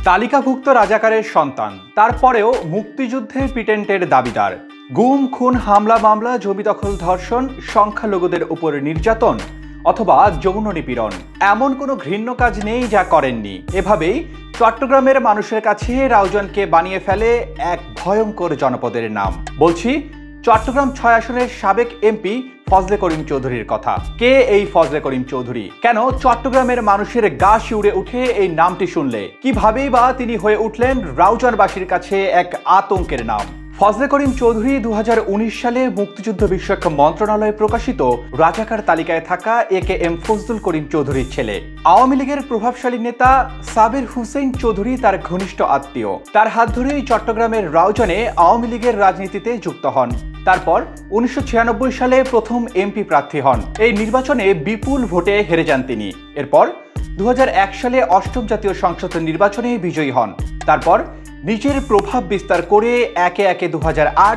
তালিকাভুক্ত রাজাকারের সন্তান, তারপরেও মুক্তিযুদ্ধের পিটেন্টের দাবিদার। গুম, খুন, হামলা, মামলা, জমি দখল, ধর্ষণ, সংখ্যালঘুদের উপর নির্যাতন অথবা যৌন নিপীড়ন, এমন কোনো ঘৃণ্য কাজ নেই যা করেননি। এভাবেই চট্টগ্রামের মানুষের কাছে রাউজানকে বানিয়ে ফেলে এক ভয়ঙ্কর জনপদের নাম। বলছি চট্টগ্রাম 6 আসনের সাবেক এমপি ফজলে করিম চৌধুরীর কথা। কে এই ফজলে করিম চৌধুরী? কেন চট্টগ্রামের মানুষের গা শিউরে উঠে এই নামটি শুনলে? কিভাবেই বা তিনি হয়ে উঠলেন রাউজানবাসীর কাছে এক আতঙ্কের নাম? ফজলে করিম চৌধুরী 2019 সালে মুক্তিযুদ্ধ বিষয়ক মন্ত্রণালয়ে প্রকাশিত রাজাকার তালিকায় থাকা AKM ফজলুল করিম চৌধুরীর ছেলে। আওয়ামী লীগের প্রভাবশালী নেতা সাবের হুসেইন চৌধুরী তার ঘনিষ্ঠ আত্মীয়। তার হাত ধরেই চট্টগ্রামের রাউজানে আওয়ামী লীগের রাজনীতিতে যুক্ত হন। তারপর 1996 সালে প্রথম এমপি প্রার্থী হন। এই নির্বাচনে বিপুল ভোটে হেরে যান তিনি। এরপর 2001 সালে 8ম জাতীয় সংসদ নির্বাচনে বিজয়ী হন। তারপর নিজের প্রভাব বিস্তার করে একে একে 2008,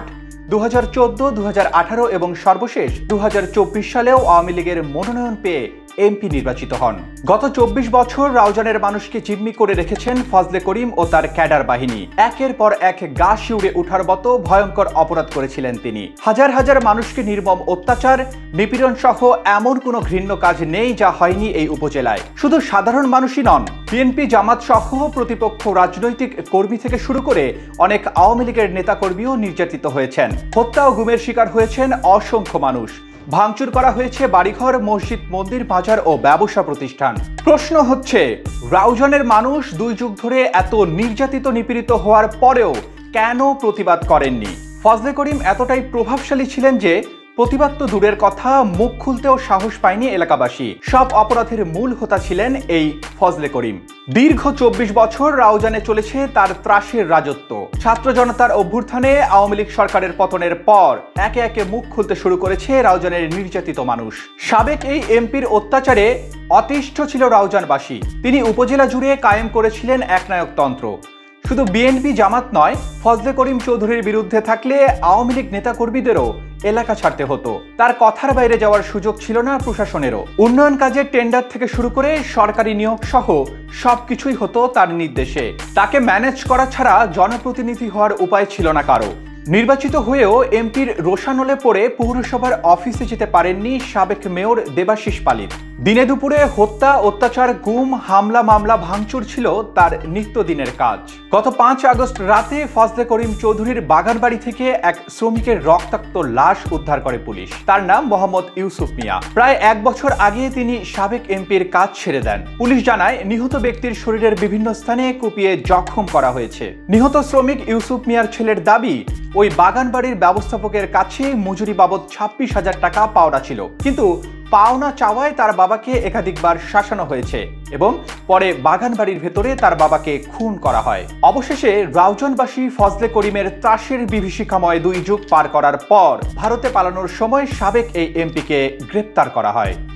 2014, 2018 এবং সর্বশেষ 2024 সালেও আওয়ামী লীগের মনোনয়ন পেয়ে এমপি নির্বাচিত হন। গত 24 বছর রাউজানের মানুষকে জিম্মি করে রেখেছেন ফজলে করিম ও তার ক্যাডার বাহিনী। একের পর এক গা শিউরে ওঠার মতো ভয়ঙ্কর অপরাধ করেছিলেন তিনি। হাজার হাজার মানুষকে নির্মম অত্যাচার, নিপীড়ন সহ এমন কোনো ঘৃণ্য কাজ নেই যা হয়নি এই উপজেলায়। শুধু সাধারণ মানুষই নন, বিএনপি, জামাত সহ প্রতিপক্ষ রাজনৈতিক কর্মী থেকে শুরু করে অনেক আওয়ামী লীগের নেতাকর্মীও নির্যাতিত হয়েছেন। হত্যা ও গুমের শিকার হয়েছেন অসংখ্য মানুষ। ভাঙচুর করা হয়েছে বাড়িঘর, মসজিদ, মন্দির, বাজার ও ব্যবসা প্রতিষ্ঠান। প্রশ্ন হচ্ছে, রাউজানের মানুষ 2 যুগ ধরে এত নির্যাতিত, নিপীড়িত হওয়ার পরেও কেন প্রতিবাদ করেননি? ফজলে করিম এতটাই প্রভাবশালী ছিলেন যে প্রতিবাদ তো দূরের কথা, মুখ খুলতেও সাহস পায়নি এলাকাবাসী। সব অপরাধের মূল হোতা ছিলেন এই ফজলে করিম। দীর্ঘ 24 বছর রাউজানে চলেছে তার ত্রাসের রাজত্ব। ছাত্র জনতার অভ্যুত্থানে আওয়ামী লীগ সরকারের পতনের পর একে একে মুখ খুলতে শুরু করেছে রাউজানের নির্যাতিত মানুষ। সাবেক এই এমপির অত্যাচারে অতিষ্ঠ ছিল রাউজানবাসী। তিনি উপজেলা জুড়ে কায়েম করেছিলেন একনায়কতন্ত্র। শুধু বিএনপি, জামাত নয়, ফজলে করিম চৌধুরীর বিরুদ্ধে থাকলে আওয়ামী লীগ নেতাকর্মীদেরও এলাকা ছাড়তে হতো। তার কথার বাইরে যাওয়ার সুযোগ ছিল না প্রশাসনেরও। উন্নয়ন কাজের টেন্ডার থেকে শুরু করে সরকারি নিয়োগ সহ সবকিছুই হতো তার নির্দেশে। তাকে ম্যানেজ করা ছাড়া জনপ্রতিনিধি হওয়ার উপায় ছিল না কারো। নির্বাচিত হয়েও এমপির রোষানলে পড়ে পৌরসভার অফিসে যেতে পারেননি সাবেক মেয়র দেবাশিস পালিত। দিনে দুপুরে হত্যা, অত্যাচার, গুম, হামলা, মামলা, ভাঙচুর ছিল তার নিত্যদিনের কাজ। গত 5 আগস্ট রাতে ফজলে করিম চৌধুরীর বাগানবাড়ি থেকে এক শ্রমিকের রক্তাক্ত লাশ উদ্ধার করে পুলিশ। তার নাম মোহাম্মদ ইউসুফ মিয়া। প্রায় 1 বছর আগে তিনি সাবেক এমপির কাজ ছেড়ে দেন। পুলিশ জানায়, নিহত ব্যক্তির শরীরের বিভিন্ন স্থানে কুপিয়ে জখম করা হয়েছে। নিহত শ্রমিক ইউসুফ মিয়ার ছেলের দাবি, ওই বাগানবাড়ির ব্যবস্থাপকের কাছে মজুরি বাবদ 26,000 টাকা পাওনা ছিল, কিন্তু পাওনা চাওয়ায় তার বাবাকে একাধিকবার শাসানো হয়েছে এবং পরে বাগানবাড়ির ভেতরে তার বাবাকে খুন করা হয়। অবশেষে রাউজানবাসী ফজলে করিমের ত্রাসের বিভীষিকাময় 2 যুগ পার করার পর ভারতে পালানোর সময় সাবেক এই এমপিকে গ্রেপ্তার করা হয়।